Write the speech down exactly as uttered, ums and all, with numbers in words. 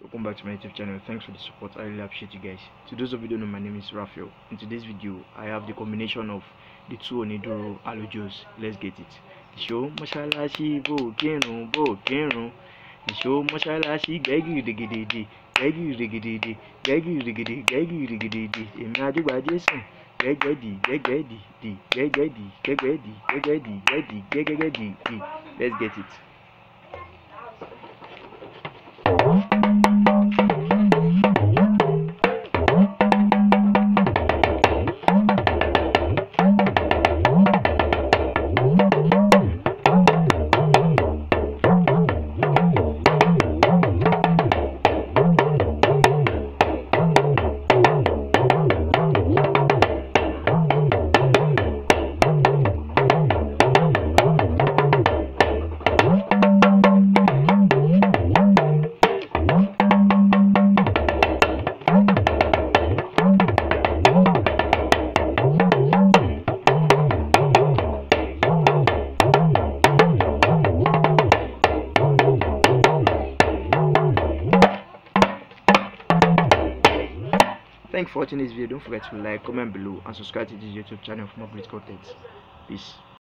Welcome back to my YouTube channel. Thanks for the support. I really appreciate you guys. To those of you who don't know, my name is Raphael. In today's video, I have the combination of the two Oniduro Alujos. Let's get it. The show Mashalashi Bo Kenron Bo Kenron. The show Mashalashi Gaggy Rigididi Gaggy Rigididi Gaggy Rigididi Gaggy Rigididi Imagine Jason. Get ready, get ready, get ready, get ready, get ready, ready, get ready. Let's get it. Thanks for watching this video. Don't forget to like, comment below, and subscribe to this YouTube channel for more great content. Peace.